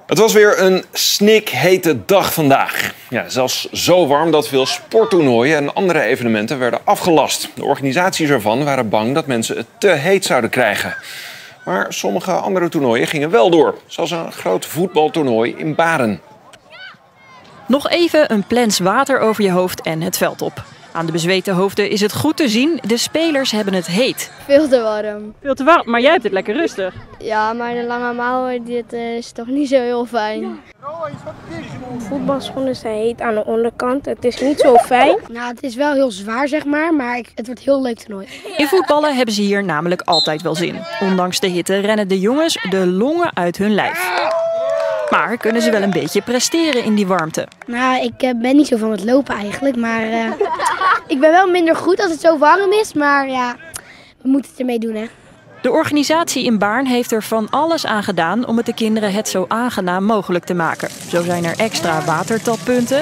Het was weer een snikhete dag vandaag. Ja, zelfs zo warm dat veel sporttoernooien en andere evenementen werden afgelast. De organisaties ervan waren bang dat mensen het te heet zouden krijgen. Maar sommige andere toernooien gingen wel door. Zoals een groot voetbaltoernooi in Baren. Nog even een plens water over je hoofd en het veld op. Aan de bezweten hoofden is het goed te zien. De spelers hebben het heet. Veel te warm. Veel te warm, maar jij hebt het lekker rustig. Ja, maar de lange mouwen, dit is toch niet zo heel fijn. Voetbalschoenen zijn heet aan de onderkant. Het is niet zo fijn. Nou, het is wel heel zwaar, zeg maar het wordt heel leuk toernooi. In voetballen hebben ze hier namelijk altijd wel zin. Ondanks de hitte rennen de jongens de longen uit hun lijf. Maar kunnen ze wel een beetje presteren in die warmte? Nou, ik ben niet zo van het lopen eigenlijk, maar ik ben wel minder goed als het zo warm is. Maar ja, we moeten het ermee doen, hè. De organisatie in Baarn heeft er van alles aan gedaan om het de kinderen het zo aangenaam mogelijk te maken. Zo zijn er extra watertappunten,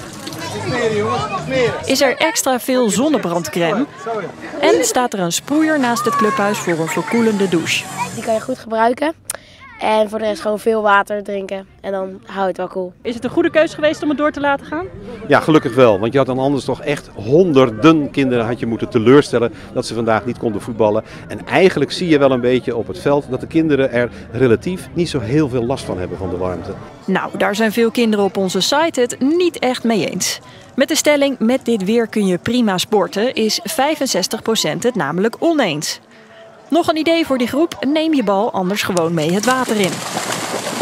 is er extra veel zonnebrandcrème en staat er een sproeier naast het clubhuis voor een verkoelende douche. Die kan je goed gebruiken. En voor de rest gewoon veel water drinken. En dan houdt het wel koel. Is het een goede keuze geweest om het door te laten gaan? Ja, gelukkig wel. Want je had dan anders toch echt honderden kinderen had je moeten teleurstellen dat ze vandaag niet konden voetballen. En eigenlijk zie je wel een beetje op het veld dat de kinderen er relatief niet zo heel veel last van hebben van de warmte. Nou, daar zijn veel kinderen op onze site het niet echt mee eens. Met de stelling met dit weer kun je prima sporten is 65% het namelijk oneens. Nog een idee voor die groep? Neem je bal anders gewoon mee het water in.